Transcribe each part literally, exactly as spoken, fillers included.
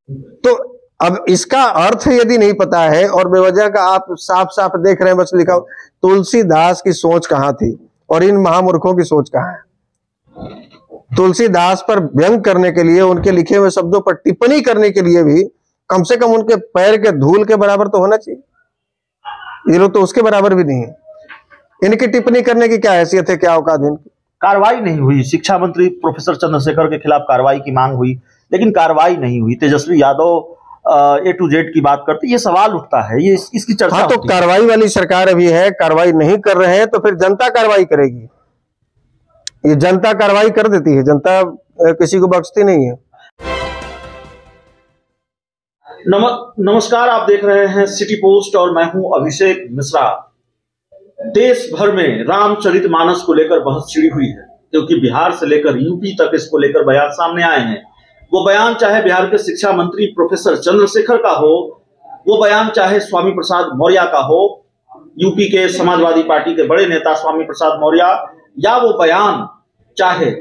तो अब इसका अर्थ यदि नहीं पता है और बेवजह का आप साफ साफ देख रहे हैं, बस लिखा तुलसीदास की सोच कहां थी और इन महामूर्खों की सोच कहां है। तुलसीदास पर व्यंग करने के लिए, उनके लिखे हुए शब्दों पर टिप्पणी करने के लिए भी कम से कम उनके पैर के धूल के बराबर तो होना चाहिए। ये लोग तो उसके बराबर भी नहीं है। इनकी टिप्पणी करने की क्या हैसियत है, क्या औकात है इनकी। कार्रवाई नहीं हुई। शिक्षा मंत्री प्रोफेसर चंद्रशेखर के खिलाफ कार्रवाई की मांग हुई, लेकिन कार्रवाई नहीं हुई। Tejashwi Yadav A to Z की बात करते, ये सवाल उठता है, ये इस, इसकी चर्चा। हाँ, तो कार्रवाई वाली सरकार अभी है, कार्रवाई नहीं कर रहे हैं तो फिर जनता कार्रवाई करेगी। ये जनता कार्रवाई कर देती है, जनता किसी को बख्शती नहीं है। नम, नमस्कार, आप देख रहे हैं सिटी पोस्ट और मैं हूं अभिषेक मिश्रा। देश भर में रामचरितमानस को लेकर बहस छिड़ी हुई है, क्योंकि बिहार से लेकर यूपी तक इसको लेकर बयान सामने आए हैं। वो बयान चाहे बिहार के शिक्षा मंत्री प्रोफेसर चंद्रशेखर का हो, वो बयान चाहे स्वामी प्रसाद मौर्य का हो, यूपी के समाजवादी पार्टी के बड़े नेता स्वामी प्रसाद मौर्य, या वो बयान चाहे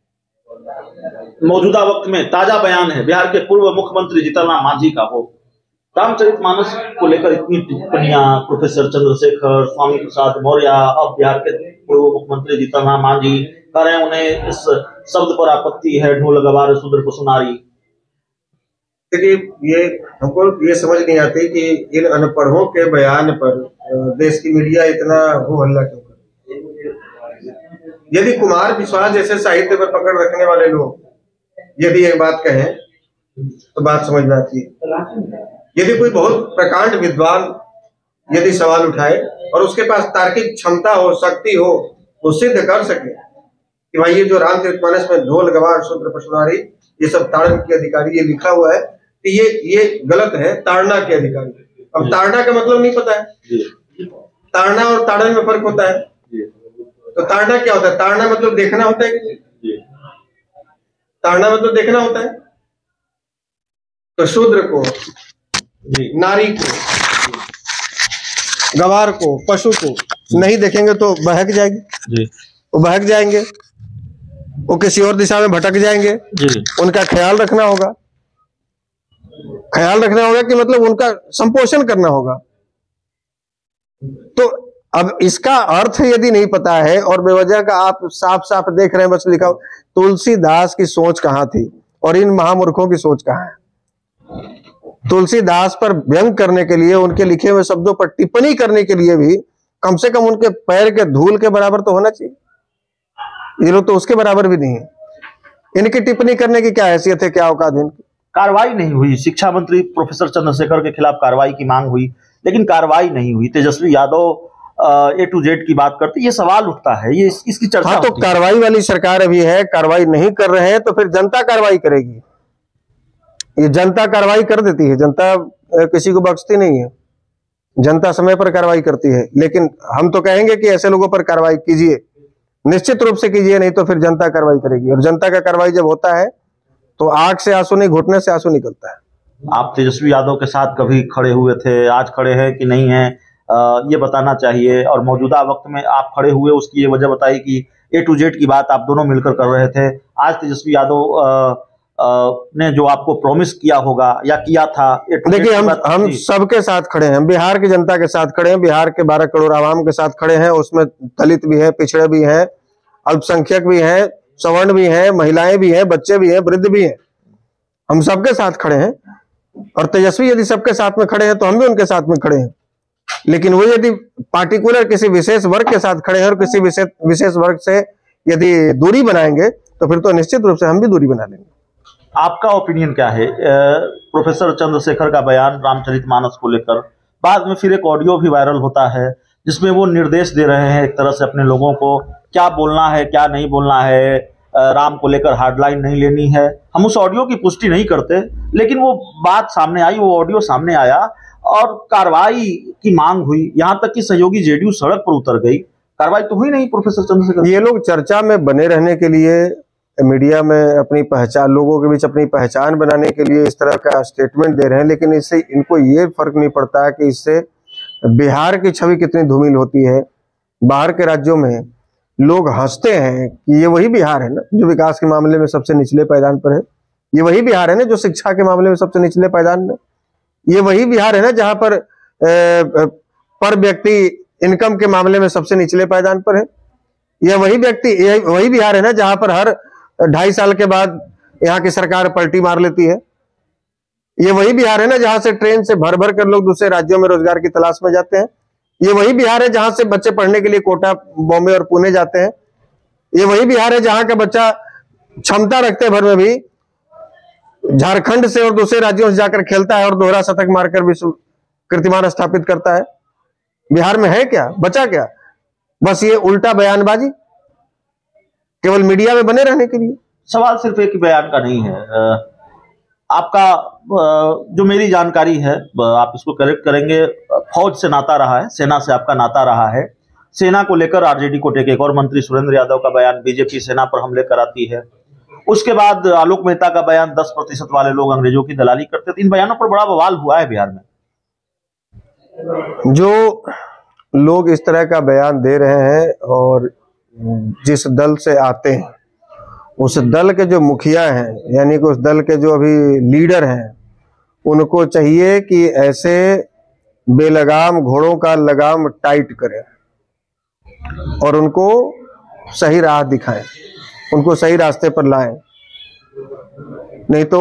मौजूदा वक्त में ताजा बयान है बिहार के पूर्व मुख्यमंत्री जीतन राम मांझी का हो। रामचरितमानस को लेकर इतनी टिप्पणियां प्रोफेसर चंद्रशेखर, स्वामी प्रसाद मौर्य, अब बिहार के पूर्व मुख्यमंत्री जीतन राम मांझी कर रहे हैं, उन्हें इस शब्द पर आपत्ति है, ढोल गवार शूद्र को सुनारी। देखिए, ये हमको ये समझ नहीं आती कि इन अनपढ़ों के बयान पर देश की मीडिया इतना हो हल्ला क्यों करे। यदि कुमार विश्वास जैसे साहित्य पर पकड़ रखने वाले लोग यदि एक बात कहें तो बात समझ में आती है। यदि कोई बहुत प्रकांड विद्वान यदि सवाल उठाए और उसके पास तार्किक क्षमता हो, शक्ति हो, तो सिद्ध कर सके कि भाई ये जो रामचरितमानस में ढोल गवार शूद्र पशुनारी ये सब ताड़न के अधिकारी ये लिखा हुआ है कि ये ये गलत है, ताड़ना के अधिकारी। अब ताड़ना का मतलब नहीं पता है, ताड़ना और ताड़न में फर्क होता है। तो ताड़ना क्या होता है? ताड़ना मतलब देखना होता है कि ताड़ना मतलब देखना होता है। तो शूद्र को, नारी को, गवार को, पशु को नहीं देखेंगे तो बहक जाएगी, वो बहक जाएंगे, वो किसी और दिशा में भटक जाएंगे। उनका ख्याल रखना होगा, ख्याल रखना होगा कि मतलब उनका संपोषण करना होगा। तो अब इसका अर्थ यदि नहीं पता है और बेवजह का आप साफ साफ देख रहे हैं, बस लिखा तुलसीदास की सोच कहां थी और इन महामूर्खों की सोच कहां है। तुलसीदास पर व्यंग करने के लिए, उनके लिखे हुए शब्दों पर टिप्पणी करने के लिए भी कम से कम उनके पैर के धूल के बराबर तो होना चाहिए। ये लोग तो उसके बराबर भी नहीं है। इनकी टिप्पणी करने की क्या हैसियत है, क्या औकात है इनकी। कार्रवाई नहीं हुई। शिक्षा मंत्री प्रोफेसर चंद्रशेखर के खिलाफ कार्रवाई की मांग हुई, लेकिन कार्रवाई नहीं हुई। Tejashwi Yadav A to Z की बात करते, ये सवाल उठता है, ये इस, इसकी चर्चा। हाँ, तो कार्रवाई वाली सरकार अभी है, कार्रवाई नहीं कर रहे हैं तो फिर जनता कार्रवाई करेगी। ये जनता कार्रवाई कर देती है, जनता किसी को बख्शती नहीं है, जनता समय पर कार्रवाई करती है। लेकिन हम तो कहेंगे कि ऐसे लोगों पर कार्रवाई कीजिए, निश्चित रूप से कीजिए, नहीं तो फिर जनता कार्रवाई करेगी। और जनता का कार्रवाई जब होता है तो आंख से आंसू नहीं, घुटने से आंसू निकलता है। आप तेजस्वी यादव के साथ कभी खड़े हुए थे, आज खड़े हैं कि नहीं है, आ, ये बताना चाहिए। और मौजूदा वक्त में आप खड़े हुए, उसकी ये वजह बताई कि ए टू जेड की बात आप दोनों मिलकर कर रहे थे। आज तेजस्वी यादव आ, आ, ने जो आपको प्रॉमिस किया होगा या किया था, देखिए, हम हम सबके साथ खड़े हैं, बिहार की जनता के साथ खड़े हैं, बिहार के बारह करोड़ आवाम के साथ खड़े हैं। उसमें दलित भी है, पिछड़े भी हैं, अल्पसंख्यक भी हैं, सवर्ण भी हैं, महिलाएं भी हैं, बच्चे भी हैं, वृद्ध भी हैं। हम सबके साथ खड़े हैं। और तेजस्वी यदि सबके साथ में खड़े हैं तो हम भी उनके साथ में खड़े हैं। लेकिन वो यदि पार्टिकुलर किसी विशेष वर्ग के साथ खड़े हैं और किसी विशेष विशेष वर्ग से यदि दूरी बनाएंगे तो फिर तो निश्चित रूप से हम भी दूरी बना लेंगे। आपका ओपिनियन क्या है प्रोफेसर चंद्रशेखर का बयान रामचरितमानस को लेकर? बाद में फिर एक ऑडियो भी वायरल होता है जिसमें वो निर्देश दे रहे हैं एक तरह से अपने लोगों को, क्या बोलना है, क्या नहीं बोलना है, राम को लेकर हार्डलाइन नहीं लेनी है। हम उस ऑडियो की पुष्टि नहीं करते, लेकिन वो बात सामने आई, वो ऑडियो सामने आया और कार्रवाई की मांग हुई। यहाँ तक कि सहयोगी जेडीयू सड़क पर उतर गई, कार्रवाई तो हुई नहीं। प्रोफेसर चंद्रशेखर, ये लोग चर्चा में बने रहने के लिए, मीडिया में अपनी पहचान, लोगों के बीच अपनी पहचान बनाने के लिए इस तरह का स्टेटमेंट दे रहे हैं, लेकिन इससे इनको ये फर्क नहीं पड़ता है कि इससे बिहार की छवि कितनी धूमिल होती है। बाहर के राज्यों में लोग हंसते हैं कि ये वही बिहार है ना जो विकास के मामले में सबसे निचले पायदान पर है। ये वही बिहार है ना जो शिक्षा के मामले में सबसे निचले पायदान में, ये वही बिहार है ना जहां पर ए, पर व्यक्ति इनकम के मामले में सबसे निचले पायदान पर है। यह वही व्यक्ति यह वही बिहार है ना जहां पर हर ढाई साल के बाद यहाँ की सरकार पलटी मार लेती है। ये वही बिहार है ना जहां से ट्रेन से भर भर कर लोग दूसरे राज्यों में रोजगार की तलाश में जाते हैं। ये वही बिहार है जहां से बच्चे पढ़ने के लिए कोटा, बॉम्बे और पुणे जाते हैं। ये वही बिहार है जहां का बच्चा क्षमता रखते भर में भी झारखंड से और दूसरे राज्यों से जाकर खेलता है और दोहरा शतक मारकर विश्व कीर्तिमान स्थापित करता है। बिहार में है क्या, बचा क्या? बस ये उल्टा बयानबाजी, केवल मीडिया में बने रहने के लिए। सवाल सिर्फ एक बयान का नहीं है। आपका जो मेरी जानकारी है, आप इसको करेक्ट करेंगे, फौज से नाता रहा है, सेना से आपका नाता रहा है। सेना को लेकर आरजेडी को टेके एक और मंत्री सुरेंद्र यादव का बयान, बीजेपी सेना पर हमले कराती है। उसके बाद आलोक मेहता का बयान, दस प्रतिशत वाले लोग अंग्रेजों की दलाली करते थे। इन बयानों पर बड़ा बवाल हुआ है बिहार में। जो लोग इस तरह का बयान दे रहे हैं और जिस दल से आते हैं, उस दल के जो मुखिया हैं, यानी कि उस दल के जो अभी लीडर हैं, उनको चाहिए कि ऐसे बेलगाम घोड़ों का लगाम टाइट करें और उनको सही राह दिखाएं, उनको सही रास्ते पर लाएं। नहीं तो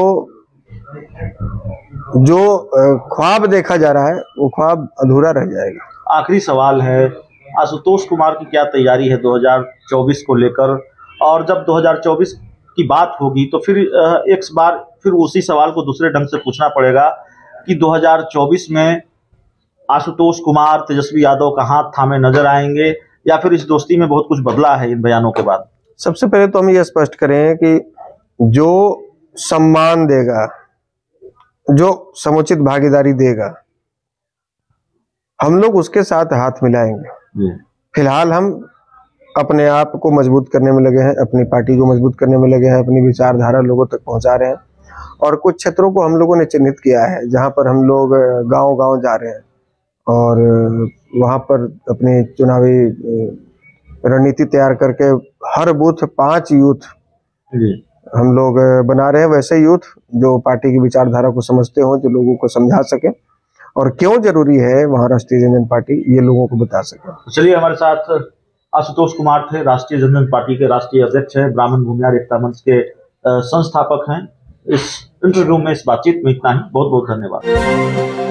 जो ख्वाब देखा जा रहा है वो ख्वाब अधूरा रह जाएगा। आखिरी सवाल है, आशुतोष कुमार की क्या तैयारी है दो हज़ार चौबीस को लेकर? और जब दो हज़ार चौबीस की बात होगी तो फिर एक बार फिर उसी सवाल को दूसरे ढंग से पूछना पड़ेगा कि दो हज़ार चौबीस में आशुतोष कुमार तेजस्वी यादव का हाथ थामे नजर आएंगे या फिर इस दोस्ती में बहुत कुछ बदला है इन बयानों के बाद? सबसे पहले तो हम ये स्पष्ट करें कि जो सम्मान देगा, जो समुचित भागीदारी देगा, हम लोग उसके साथ हाथ मिलाएंगे। फिलहाल हम अपने आप को मजबूत करने में लगे हैं, अपनी पार्टी को मजबूत करने में लगे हैं, अपनी विचारधारा लोगों तक पहुंचा रहे हैं। और कुछ क्षेत्रों को हम लोगों ने चिन्हित किया है जहां पर हम लोग गांव-गांव जा रहे हैं और वहां पर अपनी चुनावी रणनीति तैयार करके हर बूथ पांच यूथ हम लोग बना रहे हैं, वैसे यूथ जो पार्टी की विचारधारा को समझते हो, जो लोगों को समझा सके और क्यों जरूरी है वहां राष्ट्रीय जनता पार्टी, ये लोगों को बता सके। चलिए, हमारे साथ आशुतोष कुमार थे, राष्ट्रीय जनता पार्टी के राष्ट्रीय अध्यक्ष हैं, ब्राह्मण भूमिहार एकता मंच के संस्थापक हैं। इस इंटरव्यू में, इस बातचीत में इतना ही। बहुत बहुत धन्यवाद।